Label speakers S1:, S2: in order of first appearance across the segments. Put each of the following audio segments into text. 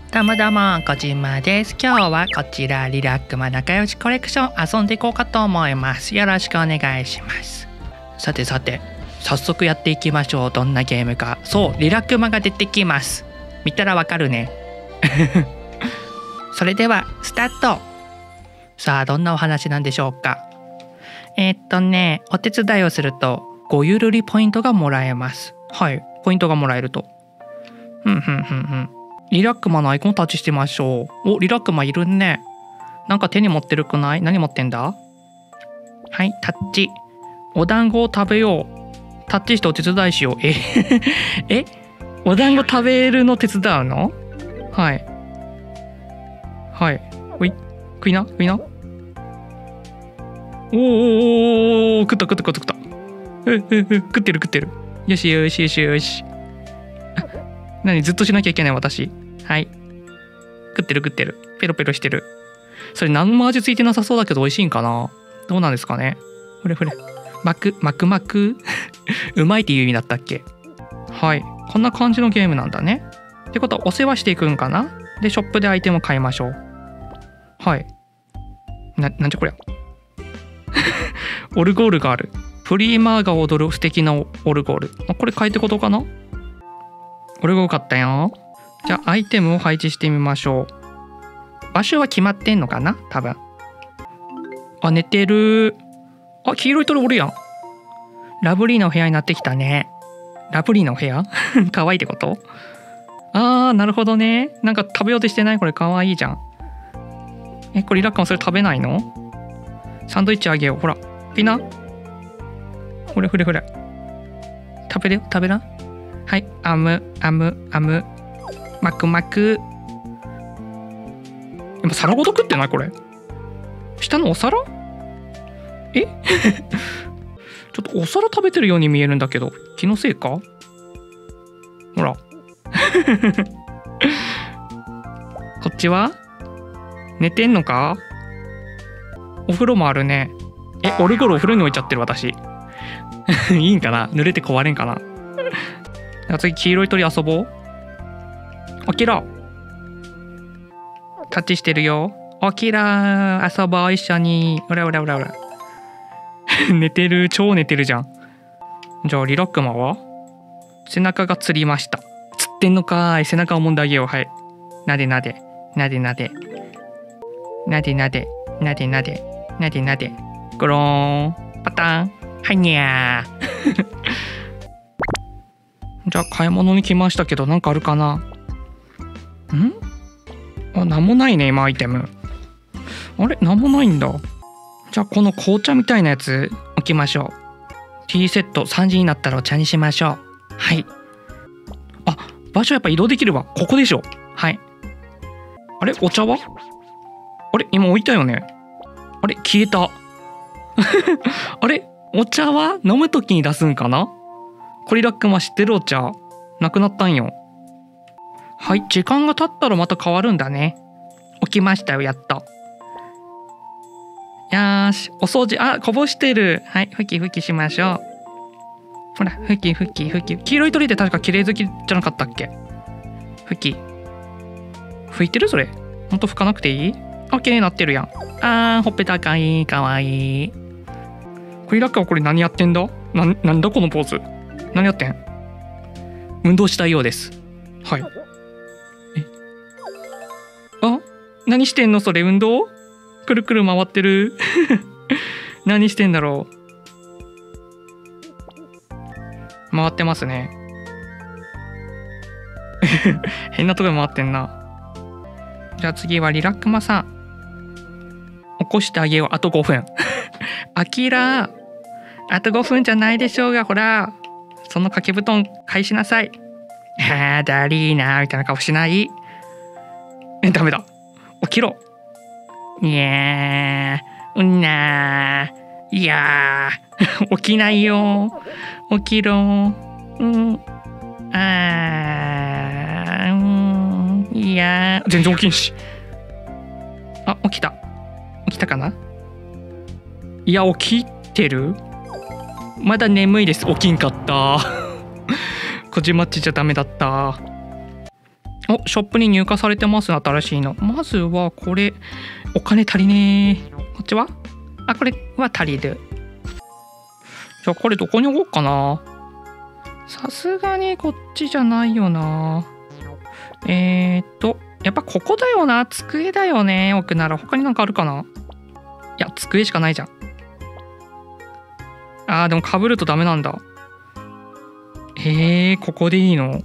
S1: どうもどうも、こじまです。今日はこちらリラックマ仲良しコレクション遊んでいこうかと思います。よろしくお願いします。さてさて、早速やっていきましょう。どんなゲームか。そう、リラックマが出てきます。見たらわかるね。それではスタート。さあ、どんなお話なんでしょうか。お手伝いをすると5ゆるりポイントがもらえます。はい、ポイントがもらえると。リラックマのアイコンタッチしてみましょう。お、リラックマいるね。なんか手に持ってるくない？何持ってんだ？はい、タッチ。お団子を食べよう。タッチしてお手伝いしよう。えお団子食べるの手伝うの？はい。はい。ほい。食いな。おー、食った。食ってる。よし。何ずっとしなきゃいけない私。はい。食ってる。ペロペロしてる。それ何も味ついてなさそうだけど美味しいんかな？どうなんですかね？ほれ。マクうまいっていう意味だったっけ？はい。こんな感じのゲームなんだね。ってことはお世話していくんかな？で、ショップでアイテムを買いましょう。はい。なんじゃこりゃ。オルゴールがある。プリーマーが踊る素敵なオルゴール。これ変えてことかな？オルゴール買ったよ。じゃあアイテムを配置してみましょう。場所は決まってんのかな？多分。あ、寝てる。あ、黄色い鳥おるやん。ラブリーの部屋になってきたね。ラブリーの部屋？可愛いってこと？あー、なるほどね。なんか食べようとしてない？これ可愛いじゃん。これリラックマそれ食べないの？サンドイッチあげよう。ほら。ピナ？ほれ。食べな。はい。アム。マク。今皿ごと食ってない？これ。下のお皿？ちょっとお皿食べてるように見えるんだけど、気のせいか？ほら。こっちは？寝てんのか？お風呂もあるね。オルゴールお風呂に置いちゃってる私。いいんかな？濡れて壊れんかな？次黄色い鳥遊ぼう。起きろ。タッチしてるよ。起きらー。遊ぼう一緒に。ほら。寝てる。超寝てるじゃん。じゃあリラックマは？背中がつりました。つってんのかーい。背中を揉んであげよう。はい。なで。ゴローン。パターン。はいにゃー。じゃあ買い物に来ましたけど、なんかあるかな？なんもないね、今アイテム。あれ？なんもないんだ。じゃあこの紅茶みたいなやつ置きましょう。ティーセット3時になったらお茶にしましょう。はい。あ、場所やっぱ移動できるわ。ここでしょ。はい。あれ？お茶は？あれ？今置いたよね。あれ？消えた。あれ？お茶は飲むときに出すんかな？これリラックマ知ってる？お茶なくなったんよ。はい、時間が経ったらまた変わるんだね。起きましたよ、やっと。よーし、お掃除。あ、こぼしてる。はい、拭きしましょう。ほら、拭き。黄色い鳥って確か綺麗好きじゃなかったっけ？拭いてる？それほんと拭かなくていい？あ、綺麗になってるやん。あー、ほっぺたかいい。かわいい。これリラックマこれ何やってんだ？なんだこのポーズ。何やってん？運動したいようです。はい。あ、何してんのそれ？運動？くるくる回ってる。何してんだろう。回ってますね。変なとこで回ってんな。じゃあ次はリラックマさん。起こしてあげよう。あと5分。あきら。あと5分じゃないでしょうが、ほら。その掛け布団返しなさい。あー、だりーなーみたいな顔しない。ダメだ。起きろ。いやー、うんなー。いやー、起きないよ。起きろ。いやー、全然起きんし。あ、起きた。起きたかな？いや、起きてる？まだ眠いです。起きんかった。こじまっちじゃダメだった。 お、ショップに入荷されてますね、新しいの。まずはこれ、お金足りねえ。こっちは？あ、これは足りる。じゃあこれどこに置こうかな。さすがにこっちじゃないよな。やっぱここだよな。机だよね。置くなら他になんかあるかな。いや、机しかないじゃん。あー、でも被るとダメなんだ。ここでいいの？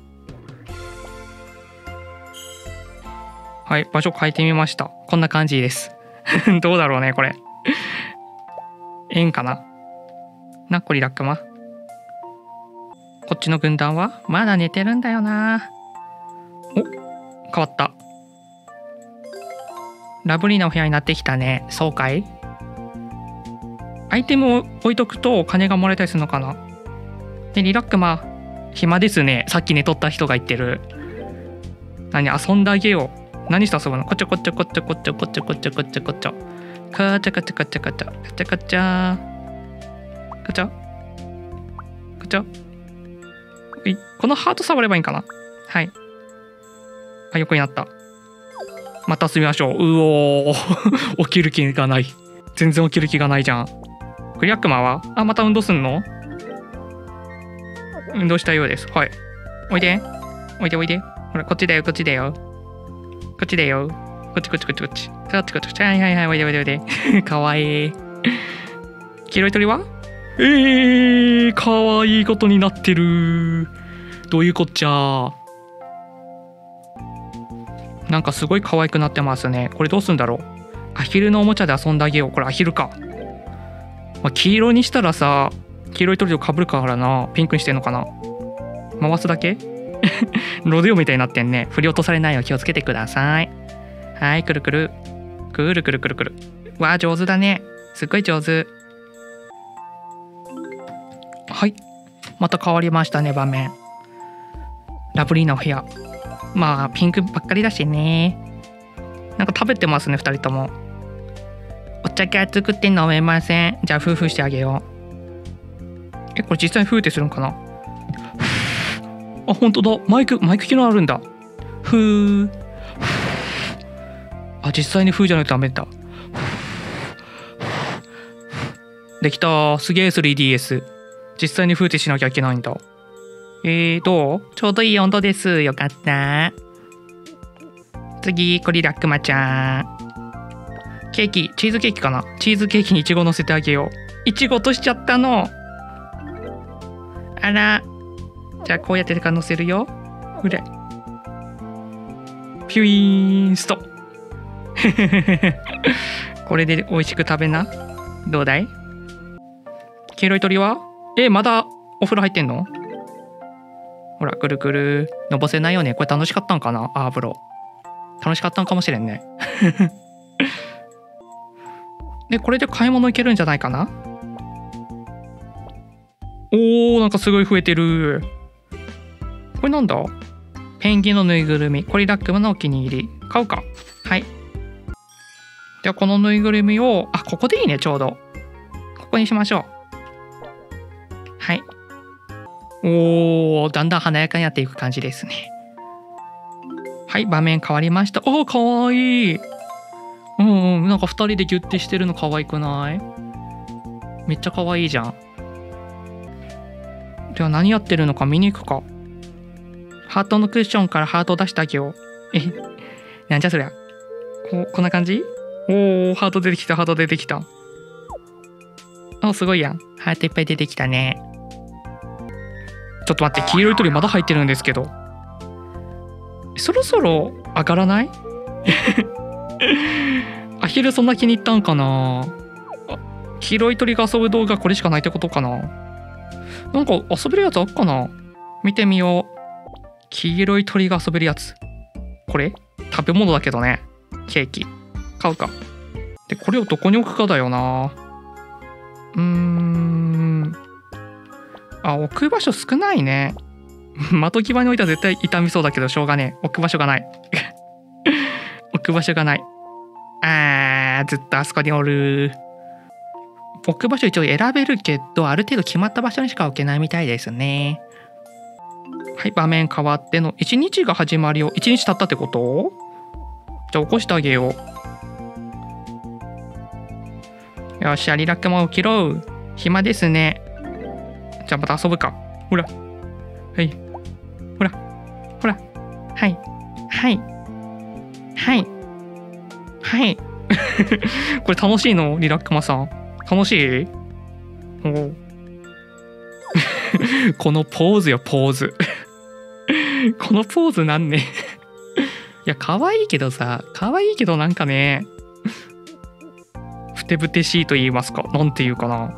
S1: はい、場所変えてみました。こんな感じです。どうだろうね、これ。円かな。なっこりラックマ。こっちの軍団はまだ寝てるんだよな。お、変わった。ラブリーなお部屋になってきたね。そうかい？アイテムを置いとくと金がもらえたりするのかな。で、リラックマ、暇ですね。さっき寝とった人が言ってる。何、遊んであげよう。何して遊ぶの？こっちょこっちょこっちょこっちょこっちょこっちょこっちょこっちょ。カチャカチャカチャカチャカチャカチャカチャカチャ。このハート触ればいいんかな。はい。あ、横になった。また遊びましょう。うおー。起きる気がない。全然起きる気がないじゃん。クリアックマは？あ、また運動すんの？運動したようです。はい。おいで。おいでおいで。ほら、こっちだよ、こっちだよ。こっちだよ。こっちこっちこっちこっち。こっちこっち。はいはいはい。おいでおいでおいで。かわいい。黄色い鳥は？かわいいことになってる。どういうこっちゃ。なんかすごい可愛くなってますね。これどうすんだろう。アヒルのおもちゃで遊んであげよう。これアヒルか。まあ、黄色にしたらさ、黄色い鳥と被るからな。ピンクにしてんのかな。回すだけロデオみたいになってんね。振り落とされないよう気をつけてください。はい、くるくる。くるくるくるくる。わあ、上手だね。すっごい上手。はい。また変わりましたね、場面。ラブリーなお部屋。まあ、ピンクばっかりだしね。なんか食べてますね、2人とも。お茶が熱くて飲めません。じゃあ、夫婦してあげよう。これ実際にフーってするんかな。あ、本当だ。マイク機能あるんだ。ふー。あ、実際にフーじゃないとダメだ。できた。すげえ 3DS。実際にフーってしなきゃいけないんだ。どう？ちょうどいい温度です。よかった。次、これラックマちゃん。ケーキ、チーズケーキかな。チーズケーキにイチゴ乗せてあげよう。イチゴ落としちゃったの。あら。じゃあこうやって乗せるよ。うれ。ピュイーンスト。これで美味しく食べな。どうだい？黄色い鳥は？まだお風呂入ってんの？ほら、くるくる。のぼせないよね。これ楽しかったんかな？風呂。楽しかったんかもしれんね。で、これで買い物行けるんじゃないかな？おー、なんかすごい増えてる。これなんだ？ペンギンのぬいぐるみ。これラックマのお気に入り。買うか。はい。ではこのぬいぐるみを、ここでいいね、ちょうど。ここにしましょう。はい。おー、だんだん華やかになっていく感じですね。はい、場面変わりました。おー、かわいい。なんか2人でギュッてしてるの可愛くない？めっちゃ可愛いじゃん。では何やってるのか見に行くか。ハートのクッションからハートを出してあげよう。なんじゃそりゃ。こんな感じ？おー、ハート出てきた、ハート出てきた。すごいやん。ハートいっぱい出てきたね。ちょっと待って、黄色い鳥まだ入ってるんですけど。そろそろ上がらない？アヒルそんな気に入ったんかな。黄色い鳥が遊ぶ動画これしかないってことかな。なんか遊べるやつあっかな。見てみよう。黄色い鳥が遊べるやつ。これ食べ物だけどね。ケーキ買うか。でこれをどこに置くかだよな。置く場所少ないね。窓際に置いたら絶対傷みそうだけどしょうがねえ。置く場所がない。置く場所がない。ずっとあそこにおる。置く場所一応選べるけど、ある程度決まった場所にしか置けないみたいですね。 はい、場面変わっての1日が始まるよ。1日経ったってこと？じゃあ起こしてあげよう。よっしゃ、リラックマ起きろ。暇ですね。じゃあまた遊ぶか。ほら。はい。ほら。ほら。はい。はい。はい。はい。これ楽しいの？リラックマさん。楽しい？おこのポーズよ、ポーズ。このポーズなんね。いや、可愛いけどさ、可愛いけどなんかね、ふてぶてしいと言いますか、なんていうかな。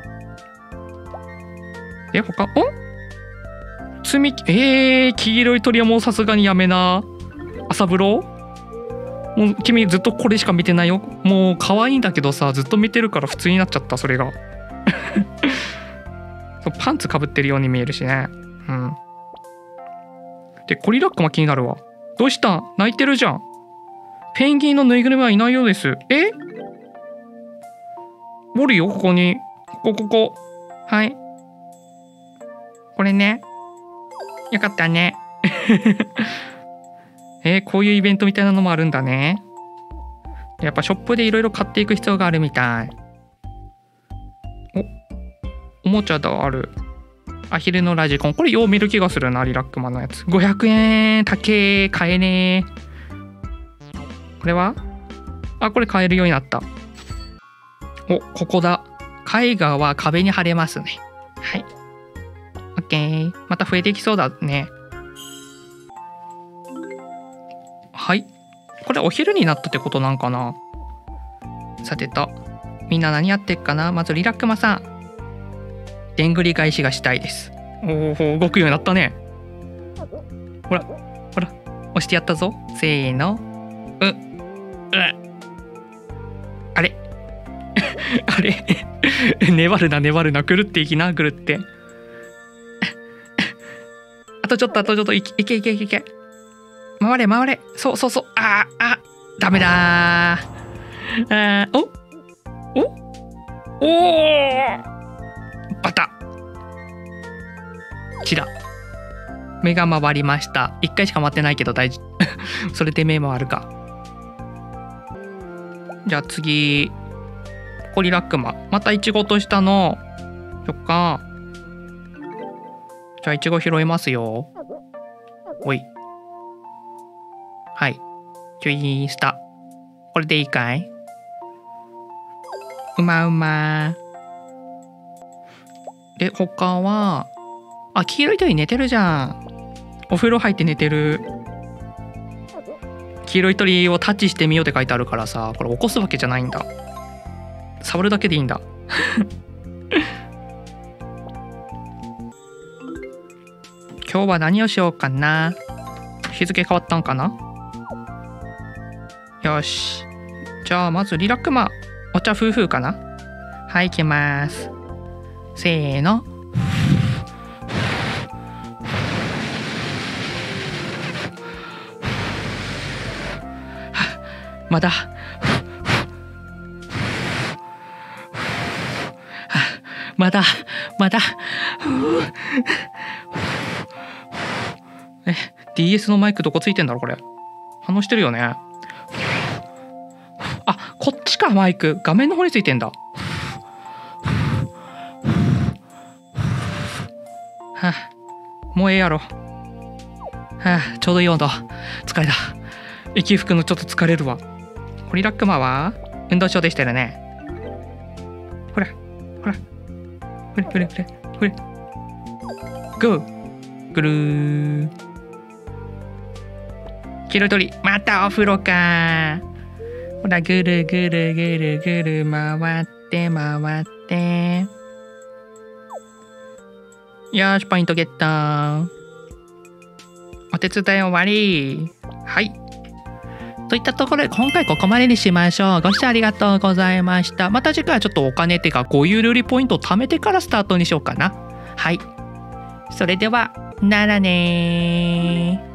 S1: 他、積み、黄色い鳥はもうさすがにやめな。朝風呂？もう君ずっとこれしか見てないよ。もう可愛いんだけどさ、ずっと見てるから普通になっちゃった、それが。パンツかぶってるように見えるしね。うん。で、コリラックも気になるわ。どうした？泣いてるじゃん。ペンギンのぬいぐるみはいないようです。おるよ、ここに。ここ。はい。これね。よかったね。こういうイベントみたいなのもあるんだね。やっぱショップでいろいろ買っていく必要があるみたい。おもちゃだある。アヒルのラジコン。これよう見る気がするな、リラックマのやつ。500円。高え。買えねえ。これは？これ買えるようになった。ここだ。絵画は壁に貼れますね。はい。オッケー。また増えていきそうだね。はい。これお昼になったってことなんかな。さてと、みんな何やってっかな。まずリラックマさん。でんぐり返しがしたいです。動くようになったね。ほら、押してやったぞ。せーの。あれあれ粘るな、狂っていきな、狂って。あとちょっと、いけ。回れ。そう。ダメだー。バタチラ目が回りました。1回しか回ってないけど大丈夫。それで目回るか。じゃあ次コリラックマ。またイチゴとしたのそっか。じゃあイチゴ拾いますよ。おい。はい。ちょいスタ。これでいいかい？うま。で、他は、黄色い鳥寝てるじゃん。お風呂入って寝てる。黄色い鳥をタッチしてみようって書いてあるからさ、これ起こすわけじゃないんだ。触るだけでいいんだ。今日は何をしようかな。日付変わったんかな。よし。じゃあまずリラックマ。お茶夫婦かな。はい、行きます。せーの。まだ。DS のマイクどこついてんだろこれ。反応してるよね。こっちか、マイク。画面の方についてんだ。もうええやろ。ちょうどいい温度。疲れた。息吹くのちょっと疲れるわ。コリラックマは運動場でしたよね。ほら。ふれ。ゴー。ぐるー。黄色い鳥。またお風呂か。ほら、ぐる回って。よーし、ポイントゲット。お手伝い終わり。はい。といったところで今回ここまでにしましょう。ご視聴ありがとうございました。また次回はちょっとお金っていうか5有料理ポイントを貯めてからスタートにしようかな。はい。それでは、ならねー。